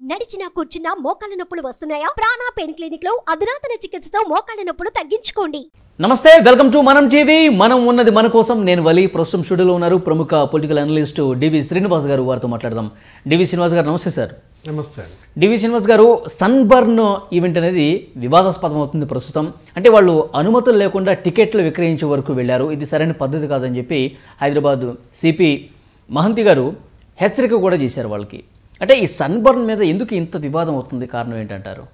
నడిచినా కూర్చున్నా మోకాళ్ళ నొప్పులు వస్తున్నాయా? ప్రాణ పెయిన్ క్లినిక్ లో అధునాతన చికిత్సతో మోకాళ్ళ నొప్పులు తగ్గించుకోండి. నమస్తే, వెల్కమ్ టు మనం టీవీ. మనం ఉన్నది మన కోసం. నేను వలి. ప్రస్తుతం స్టూడియోలో ఉన్నారు ప్రముఖ పొలిటికల్ అనలిస్ట్ డివి శ్రీనివాస్ గారు. వారితో మాట్లాడదాం. డివి శ్రీనివాస్ గారు నమస్తే సార్. నమస్తే. డివి శ్రీనివాస్ గారు, సన్బర్న్ ఈవెంట్ అనేది వివాదాస్పదం అవుతుంది ప్రస్తుతం. అంటే వాళ్ళు అనుమతులు లేకుండా టికెట్లు విక్రయించే వరకు వెళ్ళారు. ఇది సరైన పద్ధతి కాదని చెప్పి హైదరాబాద్ సిపి మహంతి గారు హెచ్చరిక కూడా చేశారు వాళ్ళకి. అంటే ఈ సన్బర్న్ మీద ఎందుకు ఇంత వివాదం అవుతుంది? కారణం ఏంటంటారు?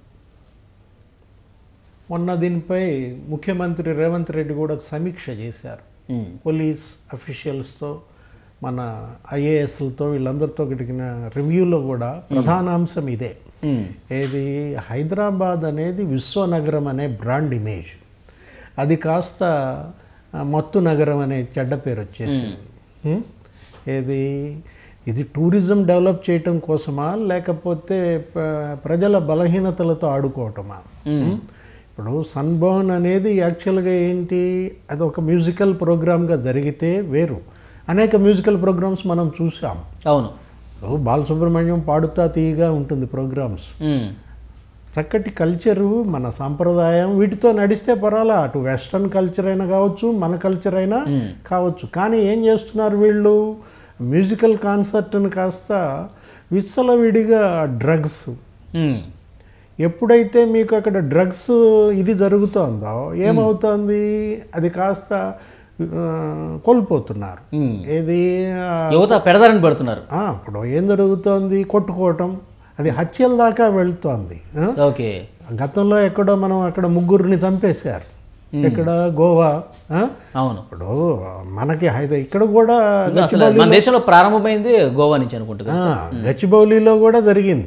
మొన్న దీనిపై ముఖ్యమంత్రి రేవంత్ రెడ్డి కూడా సమీక్ష చేశారు. పోలీస్ అఫీషియల్స్తో, మన ఐఏఎస్లతో, వీళ్ళందరితో గడిగిన రివ్యూలో కూడా ప్రధాన అంశం ఇదే. ఏది, హైదరాబాద్ అనేది విశ్వనగరం అనే బ్రాండ్ ఇమేజ్, అది కాస్త మత్తు నగరం అనే చెడ్డ పేరు వచ్చేసింది. ఏది, ఇది టూరిజం డెవలప్ చేయటం కోసమా, లేకపోతే ప్రజల బలహీనతలతో ఆడుకోవటమా? ఇప్పుడు సన్బర్న్ అనేది యాక్చువల్గా ఏంటి, అది ఒక మ్యూజికల్ ప్రోగ్రామ్గా జరిగితే వేరు. అనేక మ్యూజికల్ ప్రోగ్రామ్స్ మనం చూసాం. అవును, బాలసుబ్రహ్మణ్యం పాడుతా తీయగా ఉంటుంది ప్రోగ్రామ్స్. చక్కటి కల్చరు, మన సాంప్రదాయం, వీటితో నడిస్తే పర్వాలా. అటు వెస్ట్రన్ కల్చర్ అయినా కావచ్చు, మన కల్చర్ అయినా కావచ్చు. కానీ ఏం చేస్తున్నారు వీళ్ళు, మ్యూజికల్ కాన్సర్ట్ని కాస్త విచ్చలవిడిగా డ్రగ్స్. ఎప్పుడైతే మీకు అక్కడ డ్రగ్స్ ఇది జరుగుతుందో ఏమవుతుంది, అది కాస్త కోల్పోతున్నారు. ఏది, యువత పెడదారని పెడుతున్నారు. ఇప్పుడు ఏం జరుగుతోంది, కొట్టుకోవటం, అది హత్యల దాకా వెళ్తోంది. ఓకే, గతంలో ఎక్కడో మనం అక్కడ ముగ్గురిని చంపేశారు, ఇక్కడ గోవా. అవును, ఇప్పుడు మనకి ఇక్కడ కూడా మన దేశంలో ప్రారంభమైంది గోవా నుంచి అనుకుంటా. గచ్చిబౌలిలో కూడా జరిగింది.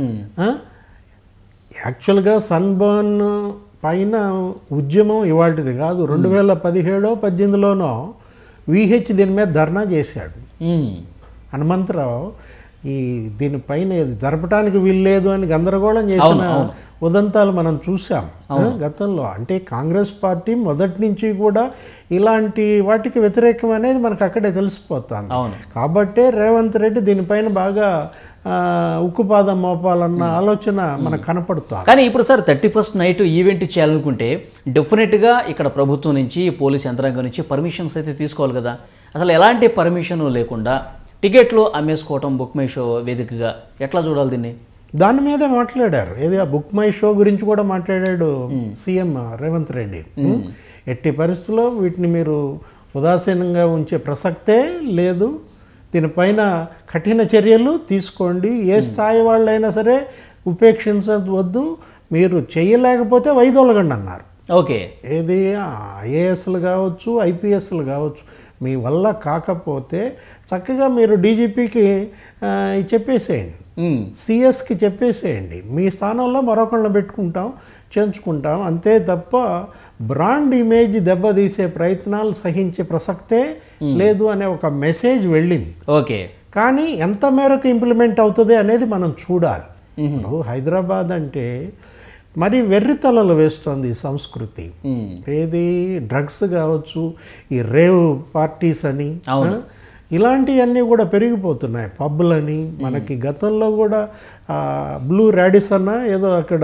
యాక్చువల్గా సన్బర్న్ పైన ఉద్యమం ఇవాళది కాదు, 2017-18లోనో విహెచ్ దీని మీద ధర్నా చేశాడు హనుమంతరావు. ఈ దీనిపైన జరపడానికి వీల్లేదు అని గందరగోళం చేసిన ఉదంతాలు మనం చూసాం గతంలో. అంటే కాంగ్రెస్ పార్టీ మొదటి నుంచి కూడా ఇలాంటి వాటికి వ్యతిరేకం అనేది మనకు అక్కడే తెలిసిపోతుంది. కాబట్టే రేవంత్ రెడ్డి దీనిపైన బాగా ఉక్కుపాదం మోపాలన్న ఆలోచన మనకు కనపడుతుంది. కానీ ఇప్పుడు సార్ 31st నైట్ ఈవెంట్ చేయాలనుకుంటే డెఫినెట్గా ఇక్కడ ప్రభుత్వం నుంచి, పోలీస్ యంత్రాంగం నుంచి పర్మిషన్స్ అయితే తీసుకోవాలి కదా. అసలు ఎలాంటి పర్మిషన్ లేకుండా టికెట్లు అమ్మేసుకోవటం బుక్ మై షో వేదికగా ఎట్లా చూడాలి దీన్ని? దాని మీదే మాట్లాడారు. ఏది, ఆ బుక్ మై షో గురించి కూడా మాట్లాడాడు సీఎం రేవంత్ రెడ్డి. ఎట్టి పరిస్థితుల్లో వీటిని మీరు ఉదాసీనంగా ఉంచే ప్రసక్తే లేదు, దీనిపైన కఠిన చర్యలు తీసుకోండి. ఏ స్థాయి వాళ్ళైనా సరే ఉపేక్షించవద్దు, మీరు చేయలేకపోతే వైదొలగండి అన్నారు. ఓకే, ఏది, ఐఏఎస్లు కావచ్చు, ఐపీఎస్లు కావచ్చు, మీ వల్ల కాకపోతే చక్కగా మీరు డీజీపీకి చెప్పేసేయండి, సిఎస్కి చెప్పేసేయండి, మీ స్థానంలో మరొకళ్ళని పెట్టుకుంటాం, చేర్చుకుంటాం, అంతే తప్ప బ్రాండ్ ఇమేజ్ దెబ్బతీసే ప్రయత్నాలు సహించే ప్రసక్తే లేదు అనే ఒక మెసేజ్ వెళ్ళింది. ఓకే, కానీ ఎంత మేరకు ఇంప్లిమెంట్ అవుతుంది అనేది మనం చూడాలి. హైదరాబాద్ అంటే మరి వెర్రితలలు వేస్తోంది ఈ సంస్కృతి. ఏది, డ్రగ్స్ కావచ్చు, ఈ రేవ్ పార్టీస్ అని, ఇలాంటివన్నీ కూడా పెరిగిపోతున్నాయి. పబ్బులని, మనకి గతంలో కూడా బ్లూ రాడిస్ అన్న ఏదో అక్కడ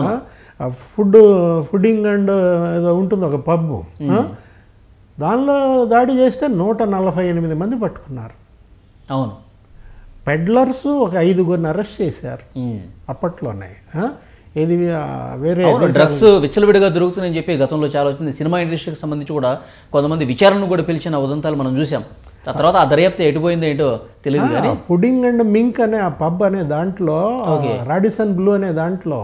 ఫుడ్డింగ్ అండ్ ఏదో ఉంటుంది ఒక పబ్బు, దానిలో దాడి చేస్తే 148 మంది పట్టుకున్నారు. అవును, పెడ్లర్స్ ఒక 5గురిని అరెస్ట్ చేశారు అప్పట్లోనే. ఏది, వేరే డ్రగ్స్ విచ్చలవిడిగా దొరుకుతుందని చెప్పి గతంలో చాలా వచ్చింది. సినిమా ఇండస్ట్రీకి సంబంధించి కూడా కొంతమంది విచారణను కూడా పిలిచిన ఉదంతాలు మనం చూసాం. ఆ తర్వాత ఆ దర్యాప్తు ఎటుపోయిందో ఏంటో తెలియదు. కానీ పుడింగ్ అండ్ మింక్ అనే ఆ పబ్ అనే దాంట్లో, రాడిసన్ బ్లూ అనే దాంట్లో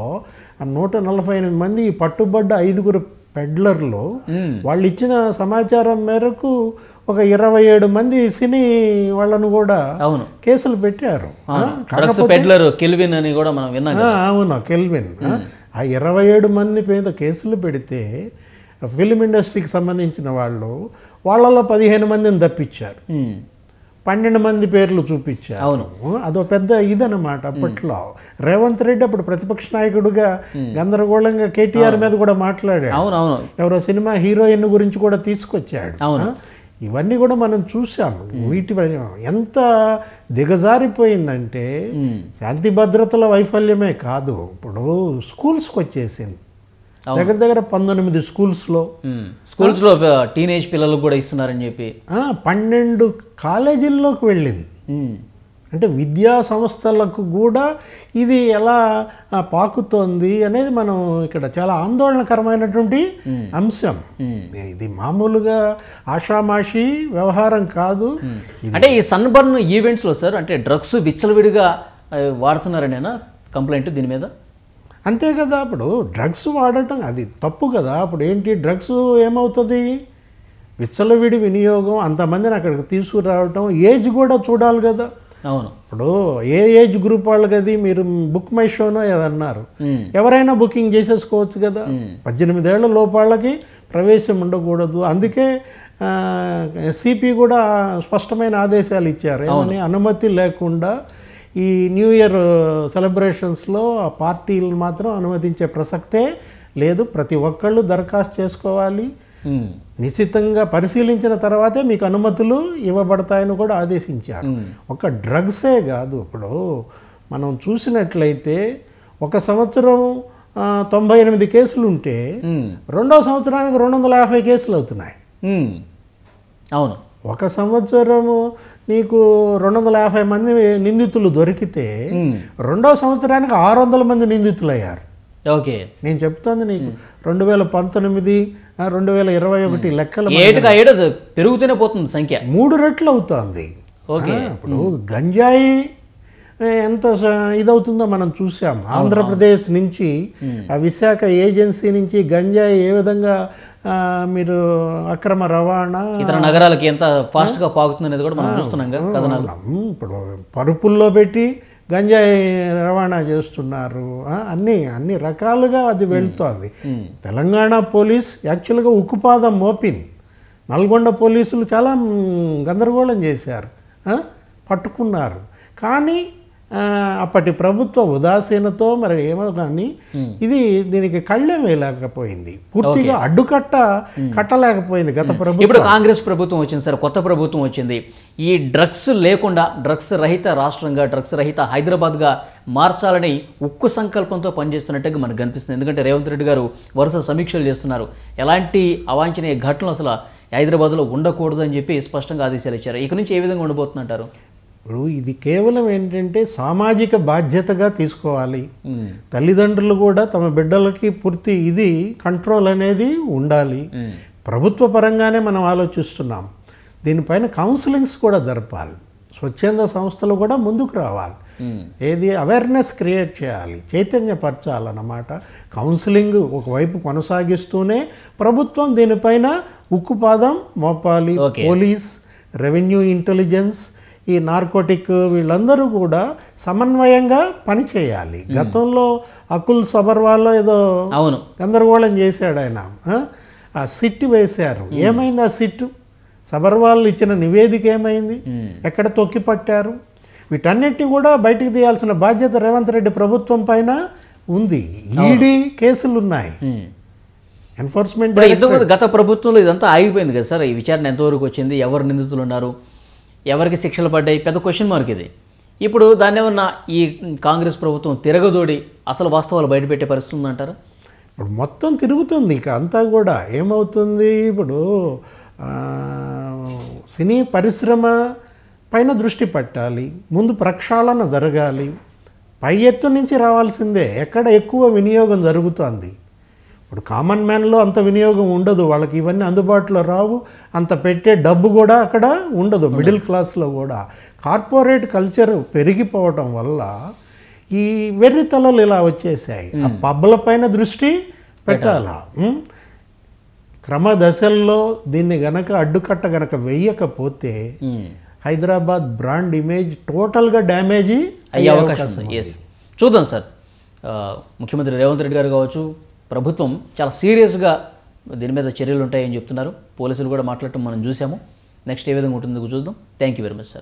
148 మంది పట్టుబడ్డ 5గురు పెడ్లర్లు, వాళ్ళు ఇచ్చిన సమాచారం మేరకు ఒక 27 మంది సినీ వాళ్ళను కూడా కేసులు పెట్టారు. కెల్విన్ అని కూడా మనం విన్నాం. అవును, కెల్విన్. ఆ 27 మంది మీద కేసులు పెడితే ఫిల్మ్ ఇండస్ట్రీకి సంబంధించిన వాళ్ళలో 15 మందిని తప్పించారు, 12 మంది పేర్లు చూపించారు. అవును, అదో పెద్ద ఇదన్నమాట. అప్పట్లో రేవంత్ రెడ్డి అప్పుడు ప్రతిపక్ష నాయకుడుగా గందరగోళంగా కేటీఆర్ మీద కూడా మాట్లాడాడు. అవునవును, ఎవరో సినిమా హీరోయిన్ గురించి కూడా తీసుకొచ్చాడు. ఇవన్నీ కూడా మనం చూసాం. వీటి ఎంత దిగజారిపోయిందంటే శాంతి భద్రతల వైఫల్యమే కాదు, ఇప్పుడు స్కూల్స్కి వచ్చేసింది. దగ్గర దగ్గర 19 స్కూల్స్లో టీనేజ్ పిల్లలకు కూడా ఇస్తున్నారని చెప్పి 12 కాలేజీల్లోకి వెళ్ళింది. అంటే విద్యా సంస్థలకు కూడా ఇది ఎలా పాకుతోంది అనేది మనం ఇక్కడ చాలా ఆందోళనకరమైనటువంటి అంశం. ఇది మామూలుగా ఆషామాషి వ్యవహారం కాదు. అంటే ఈ సన్బర్న్ ఈవెంట్స్లో సార్ అంటే డ్రగ్స్ విచ్చలవిడిగా వాడుతున్నారనేనా కంప్లైంట్ దీని మీద? అంతే కదా, ఇప్పుడు డ్రగ్స్ వాడటం అది తప్పు కదా. అప్పుడు ఏంటి, డ్రగ్స్ ఏమవుతుంది, విచ్చలవిడి వినియోగం, అంతమందిని అక్కడికి తీసుకురావటం, ఏజ్ కూడా చూడాలి కదా. అవును, ఇప్పుడు ఏ ఏజ్ గ్రూప్ వాళ్ళకి అది మీరు బుక్ మై షోనో ఏదన్నారు, ఎవరైనా బుకింగ్ చేసేసుకోవచ్చు కదా. 18 ఏళ్ల లోపాళ్ళకి ప్రవేశం ఉండకూడదు. అందుకే సిపి కూడా స్పష్టమైన ఆదేశాలు ఇచ్చారు, ఏమని, అనుమతి లేకుండా ఈ న్యూ ఇయర్ సెలబ్రేషన్స్లో ఆ పార్టీలను మాత్రం అనుమతించే ప్రసక్తే లేదు. ప్రతి ఒక్కళ్ళు దరఖాస్తు చేసుకోవాలి, నిశ్చితంగా పరిశీలించిన తర్వాతే మీకు అనుమతులు ఇవ్వబడతాయని కూడా ఆదేశించారు. ఒక డ్రగ్సే కాదు, ఇప్పుడు మనం చూసినట్లయితే ఒక సంవత్సరం 98 కేసులు ఉంటే రెండో సంవత్సరానికి 250 కేసులు అవుతున్నాయి. అవును, ఒక సంవత్సరము నీకు 250 మంది నిందితులు దొరికితే రెండో సంవత్సరానికి 600 మంది నిందితులు అయ్యారు. ఓకే, నేను చెప్తాను నీకు 2019, 2021 లెక్కలు పెరుగుతూనే పోతుంది సంఖ్య, 3 రెట్లు అవుతుంది. ఇప్పుడు గంజాయి ఎంత ఇదవుతుందో మనం చూసాం. ఆంధ్రప్రదేశ్ నుంచి ఆ విశాఖ ఏజెన్సీ నుంచి గంజాయి ఏ విధంగా మీరు అక్రమ రవాణా ఇతర నగరాలకి ఎంత ఫాస్ట్గా పాకుతుంది అనేది కూడా మనం చూస్తున్నాం కదా. ఇప్పుడు పరుపుల్లో పెట్టి గంజాయి రవాణా చేస్తున్నారు, అన్ని రకాలుగా అది వెళ్తోంది. తెలంగాణ పోలీస్ యాక్చువల్గా ఉక్కుపాదం మోపింది. నల్గొండ పోలీసులు చాలా గందరగోళం చేశారు, పట్టుకున్నారు. కానీ అప్పటి ప్రభుత్వ ఉదాసీనతో మరి ఏమో కానీ దీనికి కళ్ళెం వేయలేకపోయింది, పూర్తిగా కట్టలేకపోయింది గత ప్రభుత్వం. ఇప్పుడు కాంగ్రెస్ ప్రభుత్వం వచ్చింది సార్, కొత్త ప్రభుత్వం వచ్చింది. ఈ డ్రగ్స్ లేకుండా డ్రగ్స్ రహిత రాష్ట్రంగా, డ్రగ్స్ రహిత హైదరాబాద్గా మార్చాలని ఉక్కు సంకల్పంతో పనిచేస్తున్నట్టుగా మనకు కనిపిస్తుంది. ఎందుకంటే రేవంత్ రెడ్డి గారు వరుస సమీక్షలు చేస్తున్నారు. ఎలాంటి అవాంఛనీయ ఘటనలు అసలు హైదరాబాద్లో ఉండకూడదు అని చెప్పి స్పష్టంగా ఆదేశాలు ఇచ్చారు. ఇక నుంచి ఏ విధంగా ఉండబోతుందంటారు? ఇప్పుడు ఇది కేవలం ఏంటంటే సామాజిక బాధ్యతగా తీసుకోవాలి. తల్లిదండ్రులు కూడా తమ బిడ్డలకి పూర్తి కంట్రోల్ అనేది ఉండాలి. ప్రభుత్వ పరంగానే మనం ఆలోచిస్తున్నాం. దీనిపైన కౌన్సిలింగ్స్ కూడా జరపాలి. స్వచ్ఛంద సంస్థలు కూడా ముందుకు రావాలి. అవేర్నెస్ క్రియేట్ చేయాలి, చైతన్యపరచాలన్నమాట. కౌన్సిలింగ్ ఒకవైపు కొనసాగిస్తూనే ప్రభుత్వం దీనిపైన ఉక్కుపాదం మోపాలి. పోలీస్, రెవెన్యూ, ఇంటెలిజెన్స్, ఈ నార్కోటిక్ వీళ్ళందరూ కూడా సమన్వయంగా పనిచేయాలి. గతంలో అకుల్ సబర్వాల్లో ఏదో గందరగోళం చేశాడు ఆయన, ఆ సిట్ వేశారు. ఏమైంది ఆ సిట్? సబర్వాల్ ఇచ్చిన నివేదిక ఏమైంది? ఎక్కడ తొక్కి పట్టారు? వీటన్నిటిని కూడా బయటికి తీయాల్సిన బాధ్యత రేవంత్ రెడ్డి ప్రభుత్వం పైన ఉంది. ఈడీ కేసులు ఉన్నాయి, ఎన్ఫోర్స్మెంట్. గత ప్రభుత్వంలో ఇదంతా ఆగిపోయింది కదా సార్, ఈ విచారణ ఎంతవరకు వచ్చింది, ఎవరు నిందితులు ఉన్నారు, ఎవరికి శిక్షలు పడ్డాయి, పెద్ద క్వశ్చన్ మార్క్ ఇది. ఇప్పుడు దాన్ని ఏమన్నా ఈ కాంగ్రెస్ ప్రభుత్వం తిరగదోడి అసలు వాస్తవాలు బయటపెట్టే పరిస్థితి ఉందంటారా? ఇప్పుడు మొత్తం తిరుగుతుంది ఇక అంతా కూడా. ఏమవుతుంది, ఇప్పుడు సినీ పరిశ్రమ పైన దృష్టి పెట్టాలి, ముందు ప్రక్షాళన జరగాలి. పై ఎత్తు నుంచి రావాల్సిందే. ఎక్కడ ఎక్కువ వినియోగం జరుగుతుంది, ఇప్పుడు కామన్ మ్యాన్లో అంత వినియోగం ఉండదు, వాళ్ళకి ఇవన్నీ అందుబాటులో రావు, అంత పెట్టే డబ్బు కూడా అక్కడ ఉండదు. మిడిల్ క్లాస్లో కూడా కార్పొరేట్ కల్చర్ పెరిగిపోవటం వల్ల ఈ వెర్రి తలలు ఇలా వచ్చేసాయి. ఆ పబ్బుల పైన దృష్టి పెట్టాలా. క్రమదశల్లో దీన్ని అడ్డుకట్ట గనక వెయ్యకపోతే హైదరాబాద్ బ్రాండ్ ఇమేజ్ టోటల్గా డ్యామేజ్ అయ్యే అవకాశం. చూద్దాం సార్, ముఖ్యమంత్రి రేవంత్ రెడ్డి గారు కావచ్చు, ప్రభుత్వం చాలా సీరియస్గా దీని మీద చర్యలు ఉంటాయని చెప్తున్నారు. పోలీసులు కూడా మాట్లాడటం మనం చూసాము. నెక్స్ట్ ఏ విధంగా ఉంటుందో చూద్దాం. Thank you very much sir.